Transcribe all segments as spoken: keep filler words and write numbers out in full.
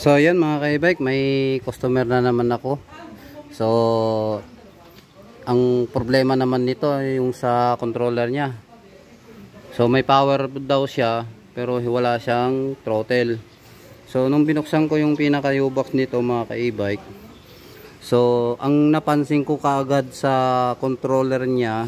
So yan mga ka-e-bike, may customer na naman ako. So ang problema naman nito ay yung sa controller niya. So may power daw siya pero wala siyang throttle. So nung binuksan ko yung pinaka U-box nito mga ka-e-bike, so ang napansin ko kaagad sa controller niya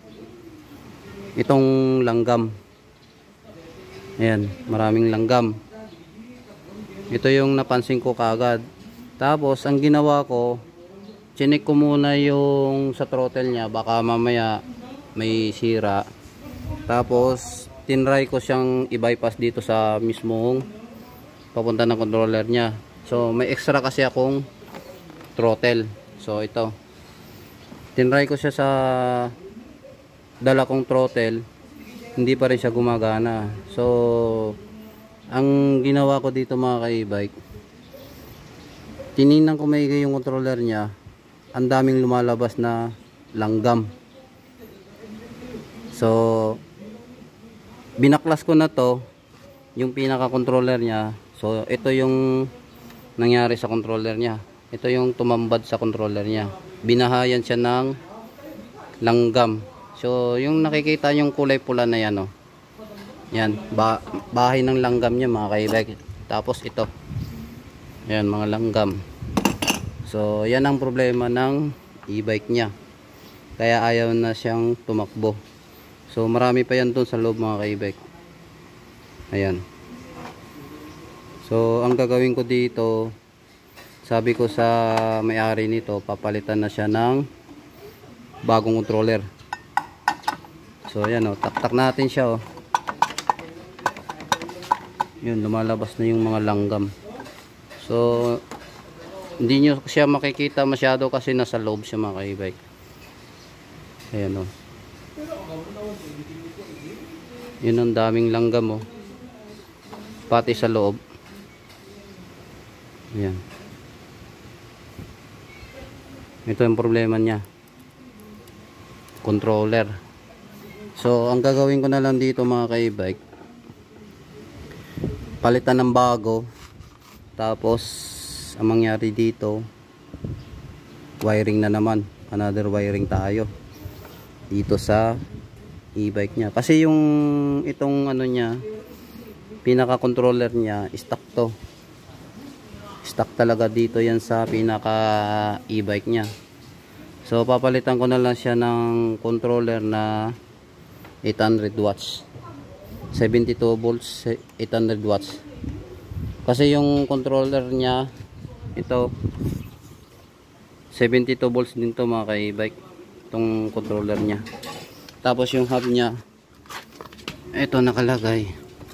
itong langgam. Ayan, maraming langgam. Ito yung napansin ko kaagad. Tapos ang ginawa ko, chinek ko muna yung sa throttle niya, baka mamaya may sira. Tapos tinry ko siyang i-bypass dito sa mismong papunta ng controller niya. So may extra kasi akong throttle. So ito, tinry ko siya sa dala kong throttle, hindi pa rin siya gumagana. So ang ginawa ko dito mga ka-e-bike, tiningnan ko maigi yung controller niya, ang daming lumalabas na langgam. So binaklas ko na to yung pinaka controller niya. So ito yung nangyari sa controller niya, ito yung tumambad sa controller niya, binahayan siya ng langgam. So yung nakikita yung kulay pula na yan, oh, yan, ba bahay ng langgam niya mga ka-e-bike. Tapos ito, yan mga langgam. So yan ang problema ng e-bike niya, kaya ayaw na siyang tumakbo. So marami pa yan dun sa loob mga ka-e-bike. Ayan. So ang gagawin ko dito, sabi ko sa may-ari nito, papalitan na siya ng bagong controller. So ayan, oh, taktak natin siya, oh. Yun, lumalabas na yung mga langgam. So hindi nyo siya makikita masyado kasi nasa loob siya mga ka-e-bike. Ayan, oh. Yun, ang daming langgam, oh, pati sa loob. Ayan. Ito yung problema niya, controller. So ang gagawin ko na lang dito mga ka-e-bike, palitan ng bago. Tapos ang mangyari dito, wiring na naman, another wiring tayo dito sa e-bike niya. Kasi yung itong ano niya, pinaka controller niya, stock to, stock talaga dito yan sa pinaka e-bike niya. So papalitan ko na lang siya ng controller na eight hundred watts, seventy-two volts, eight hundred watts. Kasi yung controller niya, ito seventy-two volts din to mga ka-e-bike, itong controller niya. Tapos yung hub niya, ito nakalagay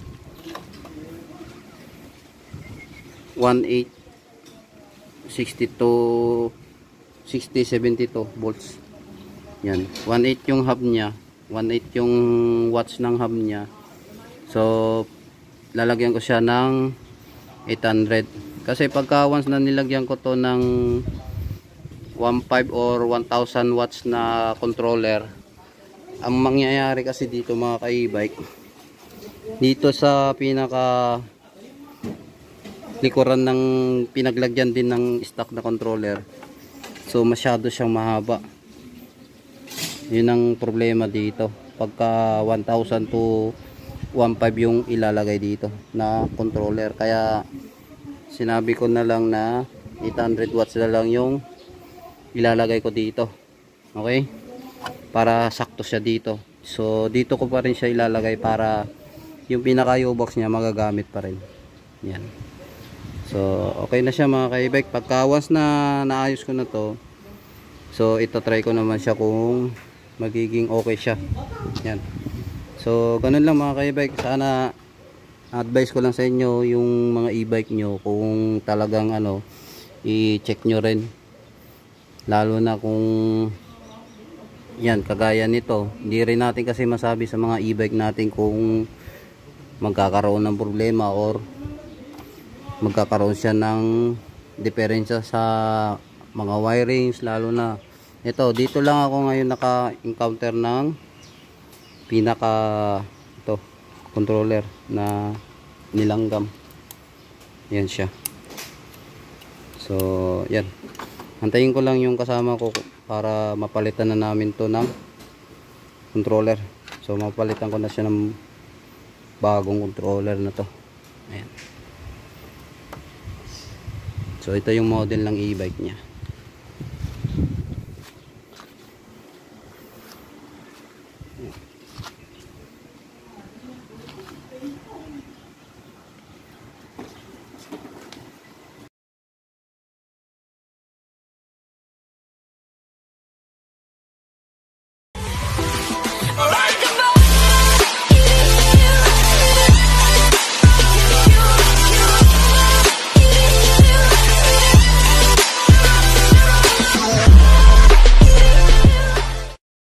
eighteen, sixty-two, sixty, seventy-two volts. Yan, eighteen yung hub niya, eighteen yung watts ng hub niya. So lalagyan ko siya ng eight hundred. Kasi pagka once na nilagyan ko to ng fifteen or one thousand watts na controller, ang mangyayari kasi dito mga ka-e-bike, dito sa pinaka likuran ng pinaglagyan din ng stock na controller, so masyado siyang mahaba. Yun ang problema dito pagka one thousand to fifteen yung ilalagay dito na controller. Kaya sinabi ko na lang na eight hundred watts na lang yung ilalagay ko dito, okay, para sakto siya dito. So dito ko pa rin siya ilalagay para yung pinaka U-box niya magagamit pa rin. Yan. So okay na siya mga ka-e-bike. Pagka once na naayos ko na to, so itatry ko naman siya kung magiging okay siya. Yan. So ganun lang mga ka-e-bike. Sana advice ko lang sa inyo yung mga e-bike nyo, kung talagang ano, i-check nyo rin, lalo na kung yan kagaya nito. Hindi rin natin kasi masabi sa mga e-bike natin kung magkakaroon ng problema or magkakaroon siya ng diferensya sa mga wirings. Lalo na ito, dito lang ako ngayon naka-encounter ng pinaka ito controller na nilanggam. Yan siya. So yan, antayin ko lang yung kasama ko para mapalitan na namin to ng controller. So mapalitan ko na siya ng bagong controller na to. Ayan. So ito yung model ng e-bike niya.